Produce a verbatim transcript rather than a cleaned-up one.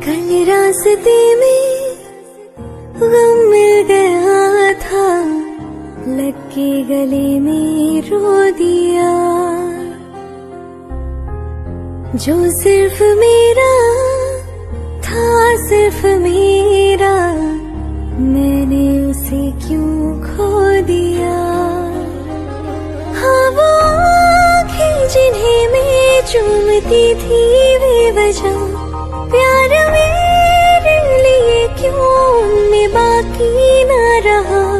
कल रास्ते में गम मिल गया था, लग के गले में रो दिया। जो सिर्फ मेरा था, सिर्फ मेरा, मैंने उसे क्यों खो दिया। हाँ वो आँखें जिन्हें मैं चूमती थी बेवजह, प्यार मेरे लिए क्यों उनमें बाकी न रहा।